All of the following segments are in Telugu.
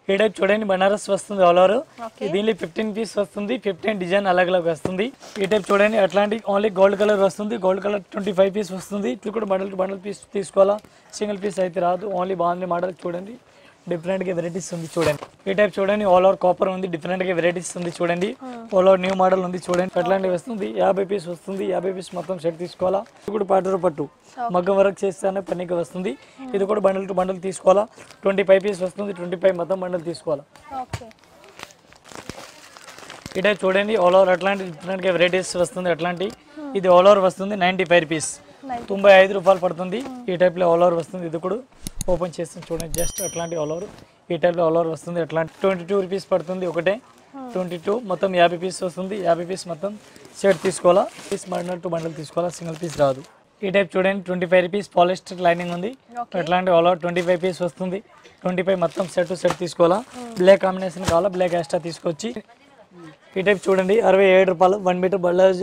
ఈ టైప్ చూడండి బనారస్ వస్తుంది ఆల్ ఓవర్ దీనిలో 15 పీస్ వస్తుంది 15 డిజైన్ अलग अलग వస్తుంది ఈ టైప్ చూడండి అట్లాంటి ఓన్లీ గోల్డ్ కలర్ వస్తుంది గోల్డ్ కలర్ 25 పీస్ వస్తుంది ఇది కూడా బండల్ టు బండల్ పీస్ తీసుకోవాలా సింగిల్ పీస్ అయితే రాదు ఓన్లీ బాగుంది మోడల్ చూడండి డిఫరెంట్ గా వెరైటీస్ ఉంది చూడండి ఈ టైప్ చూడండి ఆల్ ఓవర్ కాపర్ ఉంది డిఫరెంట్ గా వెరైటీస్ ఉంది చూడండి ఆల్ ఓవర్ న్యూ మోడల్ ఉంది చూడండి అట్లాంటి వస్తుంది 50 పీస్ వస్తుంది 50 పీస్ మొత్తం సెట్ తీసుకోవాలా ఇది కూడా పాటరు పట్టు మగ్గం వర్క్ చేస్తేనే పనికి వస్తుంది ఇది కూడా బండల్ టు బండల్ తీసుకోవాలా 25 పీస్ వస్తుంది 25 మొత్తం బండల్ తీసుకోవాలా ఓకే ఈ టైప్ చూడండి ఆల్ ఓవర్ అట్లాంటి డిఫరెంట్ గా వెరైటీస్ వస్తుంది అట్లాంటి ఇది ఆల్ ఓవర్ వస్తుంది 95 రూపీస్ 95 రూపాయలు పడుతుంది ఈ టైప్ లో ఆల్ ఓవర్ వస్తుంది ఇది కూడా ఓపెన్ చేస్తాను చూడండి జస్ట్ అట్లాంటి ఆల్ ఓవర్ ఈ టైప్ లో ఆల్ ఓవర్ వస్తుంది అట్లాంటి 22 రూపీస్ పడుతుంది ఒకటే 22 మొత్తం 50 పీస్ వస్తుంది 50 పీస్ మొత్తం సెట్ తీసుకోవాలా పీస్ బండల్ టు బండల్ తీసుకోవాలా సింగిల్ పీస్ రాదు ఈ టైప్ చూడండి 25 రూపీస్ పాలిస్టర్ లైనింగ్ ఉంది అట్లాంటి ఆల్ ఓవర్ 25 పీస్ వస్తుంది 25 మొత్తం సెట్ తీసుకోవాలా బ్లాక్ కాంబినేషన్ కావాలా బ్లాక్ ఎక్స్ట్రా తీసుకొచ్చి ఈ టైప్ చూడండి 67 రూపాయలు 1 మీటర్ బల్లాజ్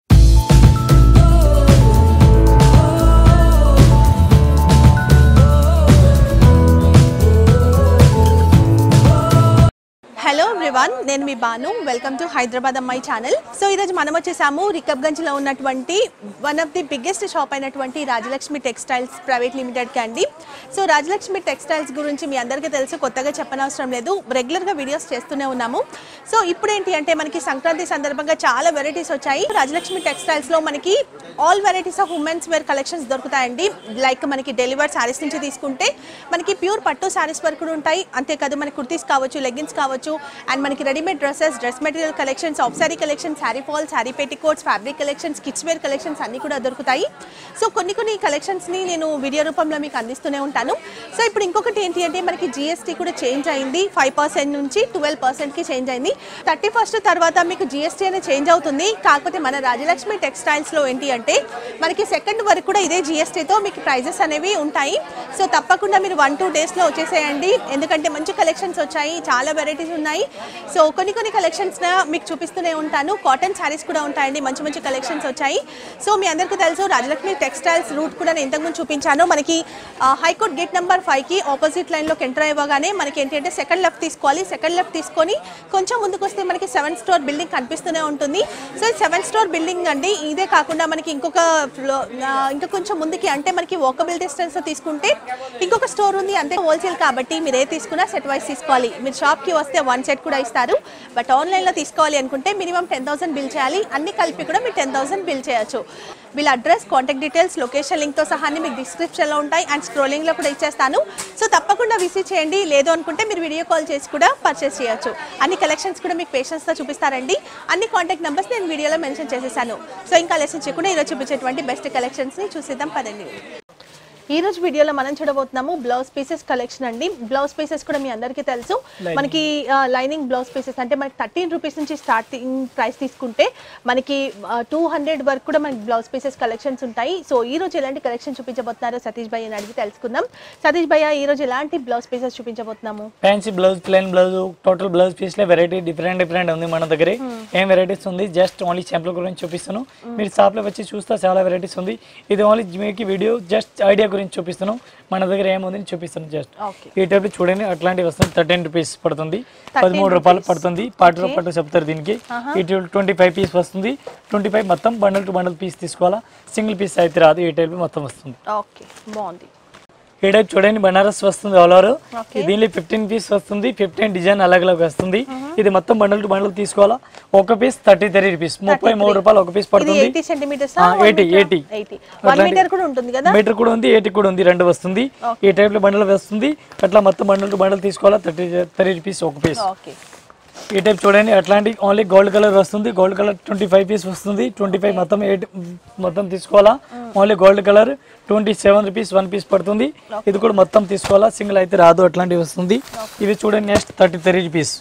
హలో ఎవ్రీవన్ నేను మీ బాను వెల్కమ్ టు హైదరాబాద్ అమ్మాయి ఛానల్ సో ఈరోజు మనం వచ్చేసాము రికబ్గంజ్లో ఉన్నటువంటి one of the biggest shop అయినటువంటి రాజలక్ష్మి టెక్స్టైల్స్ ప్రైవేట్ లిమిటెడ్కి అండి సో రాజలక్ష్మి టెక్స్టైల్స్ గురించి మీ అందరికీ తెలుసు కొత్తగా చెప్పనవసరం లేదు రెగ్యులర్గా వీడియోస్ చేస్తూనే ఉన్నాము సో ఇప్పుడు ఏంటి అంటే మనకి సంక్రాంతి సందర్భంగా చాలా వెరైటీస్ వచ్చాయి రాజలక్ష్మి టెక్స్టైల్స్లో మనకి all varieties of womens wear collections దొరుకుతాయండి లైక్ మనకి డెలివర్డ్ శారీస్ నుంచి తీసుకుంటే మనకి ప్యూర్ పట్టు శారీస్ వరకు కూడా ఉంటాయి అంతేకాదు మనకి కుర్తీస్ కావచ్చు లెగ్గిన్స్ కావచ్చు అండ్ మనకి readymade dresses dress material collections of sari collections sari fall sari petticoats fabric collections kids wear collections అన్నీ కూడా దొరుకుతాయి సో కొన్ని కలెక్షన్స్ని నేను వీడియో రూపంలో మీకు అందిస్తూనే ఉంటాను సో ఇప్పుడు ఇంకొకటి ఏంటి అంటే మనకి జిఎస్టీ కూడా చేంజ్ అయింది 5% నుంచి 12%కి చేంజ్ అయింది 31st తర్వాత మీకు జిఎస్టీ అనేది చేంజ్ అవుతుంది కాకపోతే మన రాజలక్ష్మి టెక్స్టైల్స్లో ఏంటి అంటే మనకి 2nd వరకు కూడా ఇదే జిఎస్టీతో మీకు ప్రైజెస్ అనేవి ఉంటాయి సో తప్పకుండా మీరు 1-2 డేస్లో వచ్చేసేయండి ఎందుకంటే మంచి కలెక్షన్స్ వచ్చాయి చాలా వెరైటీస్ ఉన్నాయి సో కొన్ని కలెక్షన్స్ మీకు చూపిస్తూనే ఉంటాను కాటన్ శారీస్ కూడా ఉంటాయండి మంచి కలెక్షన్స్ వచ్చాయి సో మీ అందరికీ తెలుసు రాజలక్ష్మి టెక్స్టైల్స్ రూట్ కూడా నేను ఇంతకుముందు చూపించాను మనకి హైకోర్ట్ గేట్ నెంబర్ 5కి ఆపోజిట్ లైన్లోకి ఎంటర్ అయ్యగానే మనకి ఏంటి అంటే సెకండ్ లెఫ్ట్ తీసుకోవాలి సెకండ్ లెఫ్ట్ తీసుకొని కొంచెం ముందుకు వస్తే మనకి 7 స్టోర్ బిల్డింగ్ కనిపిస్తూనే ఉంటుంది సో 7 స్టోర్ బిల్డింగ్ అండి ఇదే కాకుండా మనకి ఇంకా కొంచెం ముందుకి అంటే మనకి వాకబుల్ డిస్టెన్స్ తీసుకుంటే ఇంకొక స్టోర్ ఉంది అంతే హోల్సేల్ కాబట్టి మీరు ఏ తీసుకున్నా సెట్ వైస్ తీసుకోవాలి మీరు షాప్కి వస్తే 1 సెట్ కూడా ఇస్తారు బట్ ఆన్లైన్లో తీసుకోవాలి అనుకుంటే మినిమం 10,000 బిల్ చేయాలి అన్ని కలిపి కూడా మీరు 10,000 బిల్ చేయొచ్చు వీళ్ళ అడ్రస్ కాంటాక్ట్ డీటెయిల్స్ లొకేషన్ లింక్తో సహా మీకు డిస్క్రిప్షన్లో ఉంటాయి అండ్ స్క్రోలింగ్లో కూడా ఇచ్చేస్తాను సో తప్పకుండా విజిట్ చేయండి లేదు అనుకుంటే మీరు వీడియో కాల్ చేసి కూడా పర్చేస్ చేయొచ్చు అన్ని కలెక్షన్స్ కూడా మీకు పేషెన్స్తో చూపిస్తారండి అన్ని కాంటాక్ట్ నెంబర్స్ నేను వీడియోలో మెన్షన్ చేసేసాను సో ఇంకా లెసన్ చేయకుండా ఈరోజు చూపించేటువంటి బెస్ట్ కలెక్షన్స్ని చూసిద్దాం పదండి ఈ రోజు వీడియోలో మనం చూడబోతున్నాము బ్లౌజ్ పీసెస్ కలెక్షన్ అండి బ్లౌజ్ పీసెస్ కూడా మీ అందరికీ తెలుసు మనకి లైనింగ్ బ్లౌజ్ పీసెస్ అంటే మనకి 13 రూపీస్ నుంచి స్టార్టింగ్ ప్రైస్ తీసుకుంటే మనకి 200 వరకు కూడా మనకి బ్లౌజ్ పీసెస్ కలెక్షన్స్ ఉంటాయి సో ఈ రోజు ఎలాంటి కలెక్షన్ చూపించబోతున్నారో సతీష్ భయ్య అని అడిగి తెలుసుకుందాం సతీష్ భయ్య ఈ రోజు ఎలాంటి బ్లౌజ్ పీసెస్ చూపించబోతున్నాము fancy blouse plain blouse total blouse piece లో వెరైటీ డిఫరెంట్ ఉంది మన దగ్గర ఏం వెరైటీస్ ఉంది జస్ట్ ఓన్లీ శాంపుల్ గురించి చూపిస్తాను మీరు షాప్ లో వచ్చి చూస్తే చాలా వెరైటీస్ ఉంది ఇది ఓన్లీ మీకు వీడియో జస్ట్ ఐడియా గురించి చూపిస్తాను మన దగ్గర ఏముంది చూపిస్తాను జస్ట్ ఈ టైప్ చూడండి అట్లాంటి వస్తుంది 13 రూపీస్ పడుతుంది 13 రూపాయలు పడుతుంది పట్టు చెప్తారు దీనికి ఈ 25 పీస్ వస్తుంది 25 మొత్తం బండల్ టు బండల్ పీస్ తీసుకోవాలా సింగిల్ పీస్ అయితే రాదు ఈ టైప్ మొత్తం వస్తుంది ఓకే బాగుంది ఈ టైప్ చూడండి బనారస్ వస్తుంది ఆల్ ఓవర్ దీనిలో 15 పీస్ వస్తుంది 15 డిజైన్ अलग अलग వస్తుంది ఇది మొత్తం బండల్ టు బండల్ తీసుకోవాలా ఒక పీస్ 33 రూపీస్ 33 రూపాయలు ఒక పీస్ పడుతుంది 80 సెంటీమీటర్స్ 80 1 మీటర్ కూడా ఉంటుంది కదా మీటర్ కూడా ఉంది 80 కూడా ఉంది రెండు వస్తుంది ఈ టైప్ లో బండల్ వస్తుంది అట్లా మొత్తం బండల్ టు బండల్ తీసుకోవాలా 30 రూపీస్ ఒక పీస్ ఈ టైప్ చూడండి అట్లాంటి ఓన్లీ గోల్డ్ కలర్ వస్తుంది గోల్డ్ కలర్ 25 పీస్ వస్తుంది 25 మొత్తం 8 మొత్తం తీసుకోవాలా only gold colour 27 rupees 1 piece పడుతుంది ఇది కూడా మొత్తం తీసుకోవాలా సింగిల్ అయితే రాదు అట్లాంటివి వస్తుంది ఇవి చూడండి నెక్స్ట్ 33 రూపీస్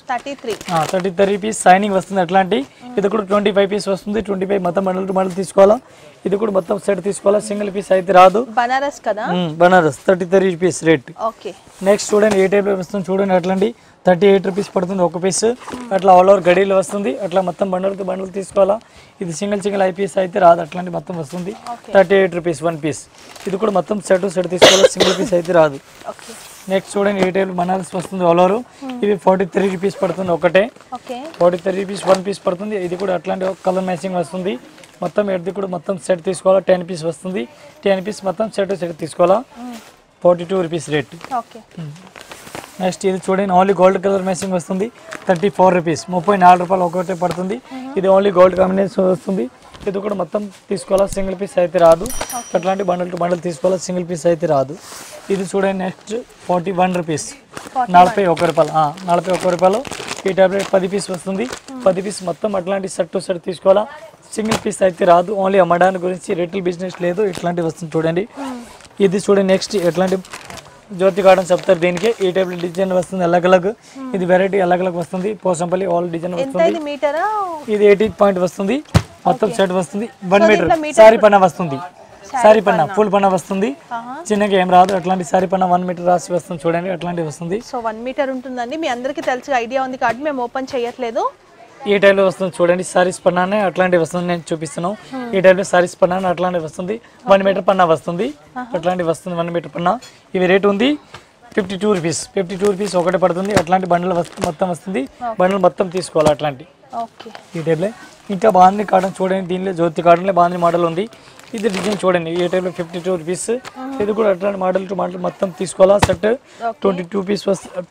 33 రూపీస్ సైనింగ్ వస్తుంది అట్లాంటి ఇది కూడా 25 పీస్ వస్తుంది 25 మొత్తం బండల్ టు బండల్ తీసుకోవాలా ఇది కూడా మొత్తం సెట్ తీసుకోవాలా సింగిల్ పీస్ అయితే రాదు బనారస్ కదా బనారస్ 33 రూపీస్ రేట్ నెక్స్ట్ చూడండి ఏ టైప్ లో వస్తుంది చూడండి అట్లాంటి 38 రూపీస్ పడుతుంది ఒక పీస్ అట్లా ఆల్ ఓవర్ గడీలు వస్తుంది. అట్లా మొత్తం బండలతో బండలు తీసుకోవాలా. ఇది సింగిల్ ఐపీస్ అయితే రాదు, అట్లాంటి మొత్తం వస్తుంది. 38 రూపీస్ 1 పీస్. ఇది కూడా మొత్తం సెట్ తీసుకోవాలి, సింగిల్ పీస్ అయితే రాదు. నెక్స్ట్ చూడండి, ఈ టైప్ బనారస్ వస్తుంది ఆల్ ఓవర్. ఇది 43 రూపీస్ పడుతుంది ఒకటే. 43 రూపీస్ 1 పీస్ పడుతుంది. ఇది కూడా అట్లాంటి కలర్ మ్యాచింగ్ వస్తుంది. మొత్తం ఎడ్ది కూడా మొత్తం సెట్ తీసుకోవాలా. 10 పీస్ వస్తుంది. 10 పీస్ మొత్తం సెట్ తీసుకోవాలా. 42 రూపీస్ రేట్. నెక్స్ట్ ఇది చూడండి, ఓన్లీ గోల్డ్ కలర్ మ్యాచింగ్ వస్తుంది. 34 రూపీస్, 34 రూపాయలు ఒకటే పడుతుంది. ఇది ఓన్లీ గోల్డ్ కాంబినేషన్ వస్తుంది. ఇది కూడా మొత్తం తీసుకోవాలా, సింగిల్ పీస్ అయితే రాదు. అట్లాంటి బండల్ టు బండల్ తీసుకోవాలా, సింగిల్ పీస్ అయితే రాదు. ఇది చూడండి, నెక్స్ట్ 41 రూపీస్, 41 రూపాయలు. 41 రూపాయలు. ఈ టాబ్లెట్ 10 పీస్ వస్తుంది. 10 పీస్ మొత్తం అట్లాంటి సెట్ టు సెట్ తీసుకోవాలా, సింగిల్ పీస్ అయితే రాదు. ఓన్లీ అమ్మడానికి గురించి, రిటైల్ బిజినెస్ లేదు. ఇట్లాంటి వస్తుంది చూడండి. ఇది చూడండి, నెక్స్ట్ ఎట్లాంటి జ్యోతి కాటన్ చెప్తారు దీనికి. ఈ టైప్ డిజైన్ వస్తుంది అలగ్. ఇది వెరైటీ అలగ్ వస్తుంది. పోసంపల్లి ఆల్ డిజైన్ వస్తుంది. ఇది 80 పాయింట్ వస్తుంది. మొత్తం సెట్ వస్తుంది. 1 మీటర్ సారీ పన్నా వస్తుంది. సారీ పన్నా ఫుల్ పన్నా వస్తుంది. చిన్నగా ఏం రాదు. అట్లాంటి సారీ పన్నా 1 మీటర్ రాసి వస్తుంది చూడండి. అట్లాంటి వస్తుంది. సో 1 మీటర్ ఉంటుందండి. మీ అందరికీ తెలిసి ఐడియా ఉంది కాబట్టి మేము ఓపెన్ చేయట్లేదు. ఈ టైప్లో వస్తుంది చూడండి. సారీస్ పన్నానే అట్లాంటివి వస్తుంది. నేను చూపిస్తున్నాను. ఈ టైప్లో సారీస్ పన్నానే అట్లాంటివి వస్తుంది. 1 మీటర్ పన్నా వస్తుంది. అట్లాంటివి వస్తుంది 1 మీటర్ పన్నా. ఇవి రేట్ ఉంది 52 రూపీస్. 52 రూపీస్ ఒకటే పడుతుంది. అట్లాంటి బండలు మొత్తం వస్తుంది. బండలు మొత్తం తీసుకోవాలి అట్లాంటి. ఈ టైప్లో ఇంకా బాగుంది కాటన్ చూడండి. దీనిలో జ్యోతి కాటన్లో బాగుంది మోడల్ ఉంది. ఇది డిజైన్ చూడండి. ఈ టైప్లో 52 రూపీస్. ఇది కూడా అట్లాంటి మోడల్ టు మోడల్ మొత్తం తీసుకోవాలా. సెట్ 22 పీస్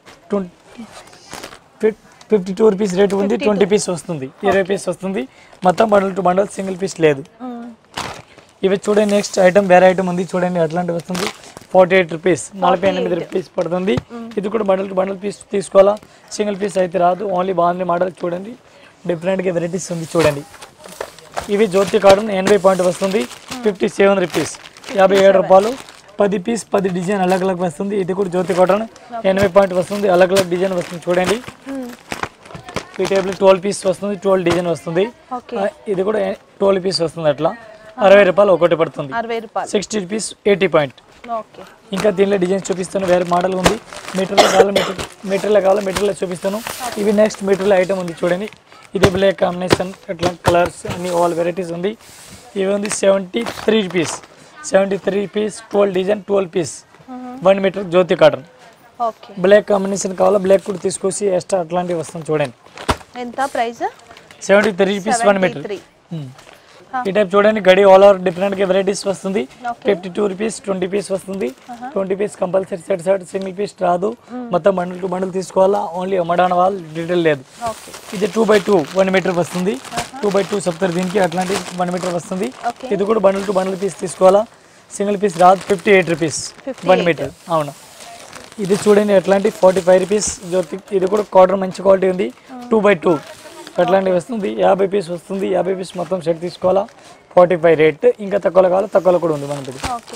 52 రూపీస్ రేట్ ఉంది. 20 పీస్ వస్తుంది. 20 పీస్ వస్తుంది. మొత్తం bundle to bundle, single piece లేదు. ఇవి చూడండి, నెక్స్ట్ ఐటమ్ వేరే ఐటమ్ ఉంది చూడండి. అట్లాంటి వస్తుంది 48 రూపీస్, 48 రూపీస్ పడుతుంది. ఇది కూడా బండల్ టు బండల్ పీస్ తీసుకోవాలా, సింగిల్ పీస్ అయితే రాదు. ఓన్లీ బాగుంది మోడల్ చూడండి. డిఫరెంట్గా వెరైటీస్ ఉంది చూడండి. ఇవి జ్యోతి కాటన్ 80 పాయింట్ వస్తుంది. 57 రూపీస్, 57 రూపాయలు. 10 పీస్ 10 డిజైన్ అలగ్ వస్తుంది. ఇది కూడా జ్యోతి కాటన్ 80 పాయింట్ వస్తుంది. అలగ్ డిజైన్ వస్తుంది చూడండి. ఈ టేబుల్ 12 పీస్ వస్తుంది. 12 డిజైన్ వస్తుంది. ఇది కూడా 12 పీస్ వస్తుంది. అట్లా 60 రూపాయలు ఒకటి పడుతుంది. 60 రూపీస్ 80 పాయింట్. ఇంకా దీనిలో డిజైన్ చూపిస్తాను. వేరే మోడల్ ఉంది. మీటర్లో కావాలి మీటర్లో చూపిస్తాను. ఇవి నెక్స్ట్ మీటర్లో ఐటమ్ ఉంది చూడండి. ఇది బ్లాక్ కాంబినేషన్, అట్లా కలర్స్ అన్ని ఆల్ వెరైటీస్ ఉంది. ఇవి ఉంది 73 rupees. 73 piece 12 design 12 piece 1 metre Jyoti cotton. Black combination కావాలా, బ్లాక్ కూడా తీసుకొచ్చి ఎక్స్ట్రా అట్లాంటివి వస్తుంది చూడండి. ఎంత ప్రైస్? 73 rupees 1 metre. ఈ టైప్ చూడండి. గడి ఆల్ ఓవర్ డిఫరెంట్గా వెరైటీస్ వస్తుంది. 52 రూపీస్ 20 పీస్ వస్తుంది. 20 piece compulsory set single piece రాదు. మొత్తం బండిల్ టు బండిల్ తీసుకోవాలా. ఓన్లీ అమ్మడాన వాళ్ళు డీటెయిల్ లేదు. ఇది 2x2 1 మీటర్ వస్తుంది. 2x2 చెప్తారు దీనికి. అట్లాంటి 1 మీటర్ వస్తుంది. ఇది కూడా బండిల్ టు బండిల్ పీస్ తీసుకోవాలా, సింగిల్ పీస్ రాదు. 58 రూపీస్ 1 మీటర్. అవును. ఇది చూడండి అట్లాంటి 45 రూపీస్ జ్యోతి. ఇది కూడా కాటన్ మంచి క్వాలిటీ ఉంది. 2x2 అట్లాంటివి వస్తుంది. 50 పీస్ వస్తుంది. 50 పీస్ మొత్తం సెట్ తీసుకోవాలా. 45 రేట్. ఇంకా తక్కువలో కావాలి, తక్కువలో కూడా ఉంది మనకి.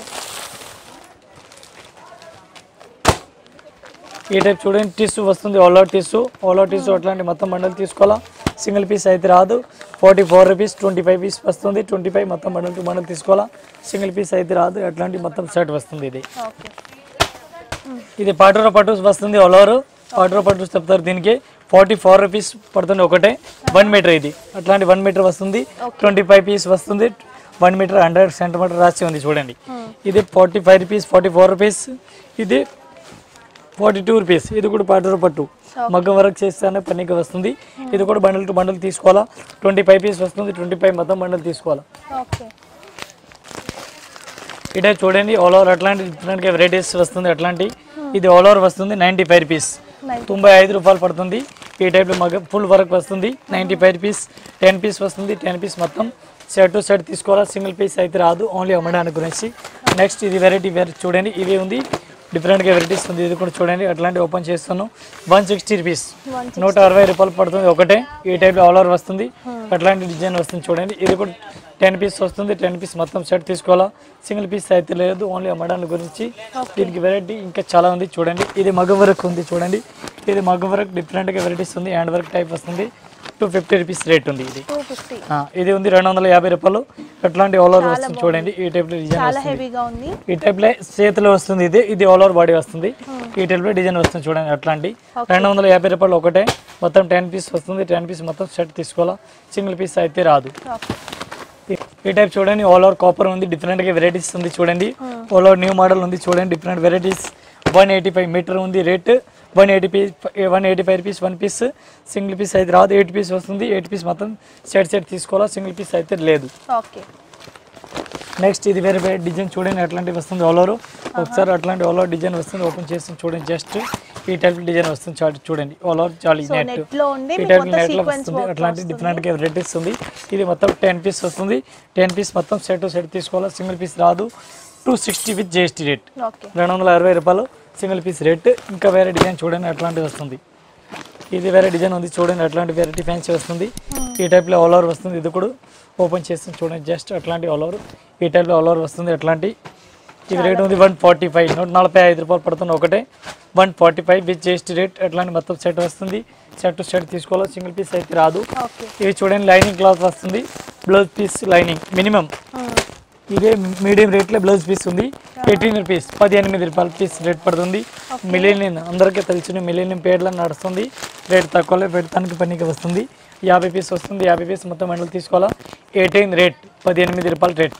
ఈ టైప్ చూడండి. టిష్యూ వస్తుంది. ఆల్ అవుట్ టిష్యూ అట్లాంటి మొత్తం బండల్ తీసుకోవాలా, సింగిల్ పీస్ అయితే రాదు. 44 రూపీస్ 25 పీస్ వస్తుంది. 25 మొత్తం బండల్ టు బండల్ తీసుకోవాలా, సింగిల్ పీస్ అయితే రాదు. అట్లాంటి మొత్తం సెట్ వస్తుంది. ఇది పాటూర పట్టు వస్తుంది. ఆల్ ఓవర్ పాటూర పట్టు చెప్తారు దీనికి. 44 రూపీస్ పడుతుంది ఒకటే. 1 మీటర్. ఇది అట్లాంటి 1 మీటర్ వస్తుంది. 25 పీస్ వస్తుంది. 1 మీటర్ 100 సెంటీమీటర్ రాసి ఉంది చూడండి. ఇది 45 రూపీస్ 44 రూపీస్. ఇది 42 రూపీస్. ఇది కూడా పాటూర పట్టు మగ్గం వర్క్ చేస్తేనే పనికి వస్తుంది. ఇది కూడా బండల్ టు బండల్ తీసుకోవాలా. 25 పీస్ వస్తుంది. 25 మొత్తం బండల్ తీసుకోవాలా. ఇటే చూడండి. ఆల్ ఓవర్ అట్లాంటి డిఫరెంట్గా వెరైటీస్ వస్తుంది. అట్లాంటి ఇది ఆల్ ఓవర్ వస్తుంది. 95 రూపీస్, 95 రూపాయలు పడుతుంది. ఈ టైప్లో మగ్గ ఫుల్ వర్క్ వస్తుంది. 95 రూపీస్. 10 పీస్ వస్తుంది. 10 పీస్ మొత్తం సెట్ టు సెట్ తీసుకోవాలా, సింగిల్ పీస్ అయితే రాదు. ఓన్లీ అమ్మడానికి గురించి. నెక్స్ట్ ఇది వెరైటీ చూడండి. ఇవి ఉంది డిఫరెంట్గా వెరైటీస్ ఉంది. ఇది కూడా చూడండి. అట్లాంటి ఓపెన్ చేస్తాను. 160 రూపీస్, 160 రూపాయలు పడుతుంది ఒకటే. ఈ టైప్లో ఆల్ ఓవర్ వస్తుంది. అట్లాంటి డిజైన్ వస్తుంది చూడండి. ఇది కూడా 10 పీస్ వస్తుంది. 10 పీస్ మొత్తం సెట్ తీసుకోవాలా, సింగిల్ పీస్ అయితే లేదు. ఓన్లీ అమ్మడానికి గురించి. దీనికి వెరైటీ ఇంకా చాలా ఉంది చూడండి. ఇది మగ్గం వర్క్ ఉంది చూడండి. ఇది మగ్గం వర్క్ డిఫరెంట్గా వెరైటీస్ ఉంది. హ్యాండ్ వర్క్ టైప్ వస్తుంది. 250 రూపీస్ రేట్ ఉంది ఇది. 250. ఇది ఉంది 250 రూపాయలు. ఎట్లాంటి ఆల్ ఓవర్ వస్తుంది చూడండి. ఈ టైప్ లో డిజైన్ చాలా హెవీగా ఉంది. ఈ టైప్ లో చేతిలో వస్తుంది. ఇది ఆల్ ఓవర్ బాడీ వస్తుంది. ఈ టైప్ లో డిజైన్ వస్తుంది చూడండి. అట్లాంటి 250 రూపాయలు ఒకటే. మొత్తం 10 పీస్ వస్తుంది. 10 పీస్ మొత్తం సెట్ తీసుకోవాలా, సింగిల్ పీస్ అయితే రాదు. ఈ టైప్ చూడండి. ఆల్ ఓవర్ కాపర్ ఉంది. డిఫరెంట్ గా వెరైటీస్ ఉంది చూడండి. ఆల్ ఓవర్ న్యూ మోడల్ ఉంది చూడండి. Different varieties. 185 మీటర్ ఉంది rate. 185 rupees 1 piece. Single piece అయితే రాదు. 8 పీస్ వస్తుంది. 8 పీస్ మొత్తం సెట్ తీసుకోవాలా, సింగిల్ పీస్ అయితే లేదు. ఓకే. నెక్స్ట్ ఇది వేరే వేరే డిజైన్ చూడండి. అట్లాంటివి వస్తుంది ఆల్ ఓవర్. ఒకసారి అట్లాంటి ఆల్ ఓవర్ డిజైన్ వస్తుంది. ఓపెన్ చేసి చూడండి. జస్ట్ ఈ టైప్ డిజైన్ వస్తుంది చూడండి. ఆల్ ఓవర్ చాలా నెట్ ఈ టైప్ నెట్ లో వస్తుంది. అట్లాంటి డిఫరెంట్ గా వెరైటీస్ ఉంది. ఇది మొత్తం 10 పీస్ వస్తుంది. 10 పీస్ మొత్తం సెట్ తీసుకోవాలా, సింగిల్ పీస్ రాదు. 260 విత్ GST రేట్. 260 రూపాయలు సింగిల్ పీస్ రేట్. ఇంకా వేరే డిజైన్ చూడండి. అట్లాంటివి వస్తుంది. ఇది వేరే డిజైన్ ఉంది చూడండి. అట్లాంటి వెరైటీ ఫ్యాన్సీ వస్తుంది. ఈ టైప్లో ఆల్ ఓవర్ వస్తుంది. ఇది కూడా ఓపెన్ చేసి చూడండి. జస్ట్ అట్లాంటి ఆల్ ఓవర్ ఈ టైప్లో ఆల్ ఓవర్ వస్తుంది. అట్లాంటి ఇది రేట్ ఉంది 145. 145 రూపాయలు పడుతుంది ఒకటే. 145 విత్ GST రేట్. అట్లాంటి మొత్తం సెట్ వస్తుంది. సెట్ తీసుకోవాలి, సింగిల్ పీస్ అయితే రాదు. ఇవి చూడండి. లైనింగ్ క్లాత్ వస్తుంది. Blouse piece lining minimum. ఇదే మీడియం రేట్లో బ్లౌజ్ పీస్ ఉంది. 18 రూపీస్ 18 రూపాయల పీస్ రేట్ పడుతుంది. మిలీనియం అందరికీ తెలిసిన మిలీనియం పేర్లో నడుస్తుంది. రేట్ తక్కువలో పెడతానికి పనికి వస్తుంది. 50 పీస్ వస్తుంది. 50 పీస్ మొత్తం మండలు తీసుకోవాలా. 18 రేట్ 18 రూపాయల రేట్.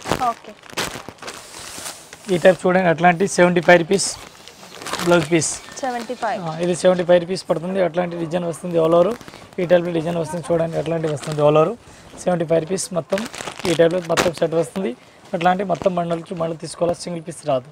ఈ టైప్ చూడండి. అట్లాంటి 75 రూపీస్ బ్లౌజ్ పీస్. 75 ఇది 75 రూపీస్ పడుతుంది. అట్లాంటి డిజైన్ వస్తుంది ఆల్ ఓవర్. ఈ టైప్లో డిజైన్ వస్తుంది చూడండి. అట్లాంటి వస్తుంది ఆల్ ఓవర్. 75 రూపీస్ మొత్తం. ఈ టైప్లో మొత్తం సెట్ వస్తుంది. అట్లాంటి మొత్తం మండలు తీసుకోవాలా, సింగిల్ పీస్ రాదు.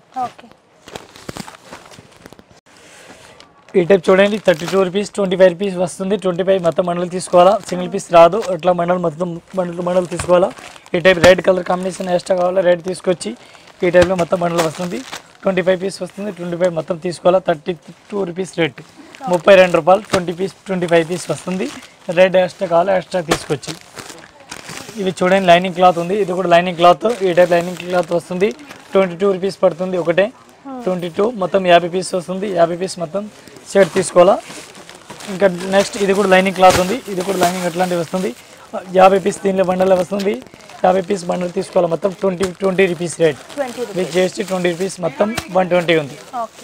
ఈ టైప్ చూడండి. 32 రూపీస్ 25 రూపీస్ వస్తుంది. 25 మొత్తం మండలు తీసుకోవాలా, సింగిల్ పీస్ రాదు. అట్లా మొత్తం మండలు తీసుకోవాలా. ఈ type red colour combination extra కావాలా, రెడ్ తీసుకొచ్చి ఈ టైప్లో మొత్తం మండలు వస్తుంది. 25 పీస్ వస్తుంది. 25 మొత్తం తీసుకోవాలా. 32 రూపీస్ రేట్. 32 రూపాయలు. 25 పీస్ వస్తుంది. రెడ్ ఎక్స్ట్రా కావాలా, ఎక్స్ట్రా తీసుకొచ్చి. ఇవి చూడండి. లైనింగ్ క్లాత్ ఉంది. ఇది కూడా లైనింగ్ క్లాత్. ఈ టైప్ లైనింగ్ క్లాత్ వస్తుంది. 22 రూపీస్ పడుతుంది ఒకటే. 22 మొత్తం 50 పీస్ వస్తుంది. 50 పీస్ మొత్తం సెట్ తీసుకోవాలా. ఇంకా నెక్స్ట్ ఇది కూడా లైనింగ్ క్లాత్ ఉంది. ఇది కూడా లైనింగ్ అట్లాంటివి వస్తుంది. 50 పీస్ దీనిలో బండల్లో వస్తుంది. 50 పీస్ బండల్ తీసుకోవాలి. మొత్తం 20 rupees rate. With GST 20 rupees మొత్తం 120 ఉంది.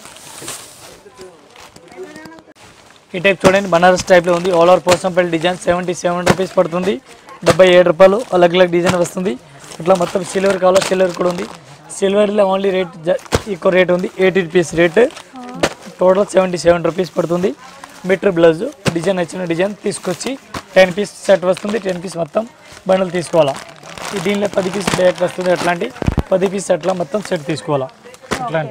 ఈ టైప్ చూడండి. బనారస్ టైప్లో ఉంది. All over Pochampally design. 77 rupees పడుతుంది. 77 రూపాయలు. అలగ్ డిజైన్ వస్తుంది. ఇట్లా మొత్తం సిల్వర్ కావాలా, సిల్వర్ కూడా ఉంది. సిల్వర్లో ఓన్లీ రేట్ ఎక్కువ రేట్ ఉంది. 80 రూపీస్ రేట్. టోటల్ 77 రూపీస్ పడుతుంది. మీటర్ బ్లౌజ్ డిజైన్ నచ్చిన డిజైన్ తీసుకొచ్చి 10 పీస్ సెట్ వస్తుంది. 10 పీస్ మొత్తం బండలు తీసుకోవాలా. దీనిలో 10 పీస్ బ్యాక్ వస్తుంది. అట్లాంటి 10 పీస్ అట్లా మొత్తం సెట్ తీసుకోవాలా. అట్లాంటి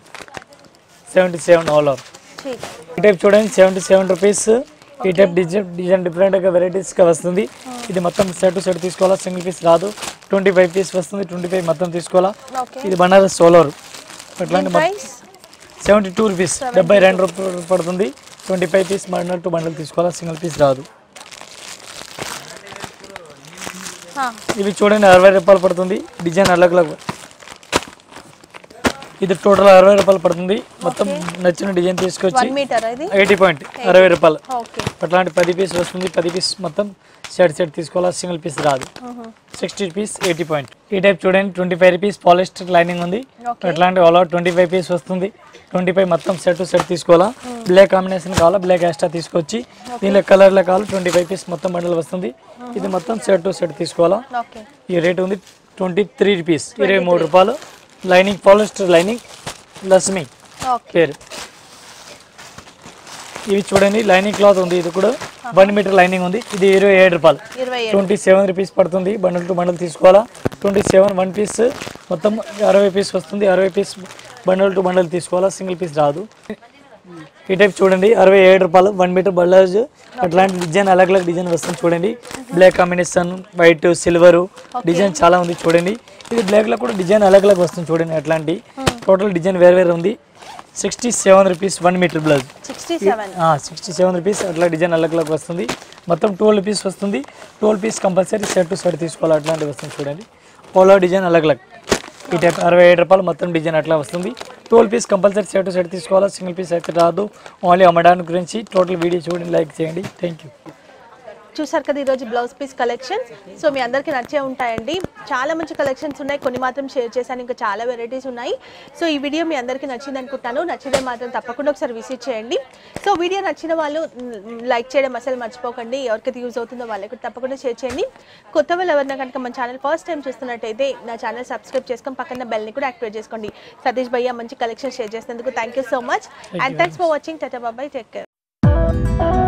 77 ఆల్ ఓవర్. ఈ టైప్ చూడండి. 77 రూపీస్. ఈ టైప్ డిజైన్ డిఫరెంట్గా వెరైటీస్గా వస్తుంది. ఇది మొత్తం సెట్ తీసుకోవాలా, సింగిల్ పీస్ రాదు. 25 పీస్ వస్తుంది. 25 మొత్తం తీసుకోవాలా. ఇది బనారస్ ఆల్ ఓవర్. అట్లాంటి 72 రూపీస్ 72 రూపాయలు పడుతుంది. 25 పీస్ బండల్ తీసుకోవాలా, సింగిల్ పీస్ రాదు. ఇవి చూడండి. 60 రూపాయలు పడుతుంది. డిజైన్ అలగ్. ఇది టోటల్ 60 రూపాయలు పడుతుంది. మొత్తం నచ్చిన డిజైన్ తీసుకొచ్చి 80 పాయింట్ 60 రూపాయలు. అట్లాంటి 10 పీస్ వస్తుంది. 10 పీస్ మొత్తం సెట్ తీసుకోవాలా, సింగిల్ పీస్ రాదు. 60 రూపీస్ 80 పాయింట్. ఈ టైప్ చూడండి. 25 రూపీస్ పాలిస్టర్ లైనింగ్ ఉంది. అట్లాంటి ఆల్ అవుట్ 25 పీస్ వస్తుంది. 25 మొత్తం సెట్ తీసుకోవాలా. బ్లాక్ కాంబినేషన్ కావాలా, బ్లాక్ ఎక్స్ట్రా తీసుకొచ్చి దీనిలో కలర్లో కావాలి. 25 పీస్ మొత్తం బండల్ వస్తుంది. ఇది మొత్తం సెట్ తీసుకోవాలా. ఈ రేట్ ఉంది 23 రూపీస్ 23 రూపాయలు. లైనింగ్ పాలిస్టర్ లైనింగ్ లక్ష్మి పేరు. ఇవి చూడండి. లైనింగ్ క్లాత్ ఉంది. ఇది కూడా 1 మీటర్ లైనింగ్ ఉంది. ఇది 27 రూపాయలు. 27 రూపీస్ పడుతుంది. బండల్ టు బండల్ తీసుకోవాలా. 27 1 పీస్ మొత్తం 60 పీస్ వస్తుంది. 60 పీస్ బండల్ టు బండల్ తీసుకోవాలా, సింగిల్ పీస్ రాదు. ఈ టైప్ చూడండి. 67 రూపాయలు. 1 మీటర్ బల్లాజ్. అట్లాంటి డిజైన్ అలగ్ డిజైన్ వస్తుంది చూడండి. Black combination, white, silver design చాలా ఉంది చూడండి. ఇది బ్లాక్లో కూడా డిజైన్ అలగ్ వస్తుంది చూడండి. అట్లాంటి టోటల్ డిజైన్ వేరే ఉంది. 67 రూపీస్ 1 మీటర్ బ్లౌజ్. 67 రూపీస్. అట్లా డిజైన్ అలగ్ వస్తుంది. మొత్తం 12 పీస్ వస్తుంది. 12 పీస్ కంపల్సరీ సెట్ తీసుకోవాలి. అట్లాంటివి వస్తుంది చూడండి. పోలో డిజైన్ అలగ్. ఈ టైప్ 67 రూపాయలు మొత్తం డిజైన్ అట్లా వస్తుంది. 12 పీస్ కంపల్సరీ సెట్ తీసుకోవాలా, సింగిల్ పీస్ అయితే రాదు. ఓన్లీ అమ్మడానికి గురించి టోటల్ వీడియో చూడండి, లైక్ చేయండి. Thank you. చూసారు కదా ఈరోజు బ్లౌజ్ పీస్ కలెక్షన్స్. సో మీ అందరికీ నచ్చే ఉంటాయండి. చాలా మంచి కలెక్షన్స్ ఉన్నాయి, కొన్ని మాత్రం షేర్ చేశాను, ఇంకా చాలా వెరైటీస్ ఉన్నాయి. సో ఈ వీడియో మీ అందరికీ నచ్చింది అనుకుంటాను. నచ్చితే మాత్రం తప్పకుండా ఒకసారి విజిట్ చేయండి. సో వీడియో నచ్చిన వాళ్ళు లైక్ చేయడం అసలు మర్చిపోకండి. ఎవరికైతే యూజ్ అవుతుందో వాళ్ళకి తప్పకుండా షేర్ చేయండి. కొత్త వాళ్ళు ఎవరైనా కనుక మన ఛానల్ ఫస్ట్ టైం చూస్తున్నట్టయితే నా ఛానల్ సబ్స్క్రైబ్ చేసుకొని పక్కన బెల్ని కూడా యాక్టివేట్ చేసుకోండి. సతీష్ భయ్య మంచి కలెక్షన్ షేర్ చేసినందుకు thank you so much and thanks for watching. Tata bye, take care.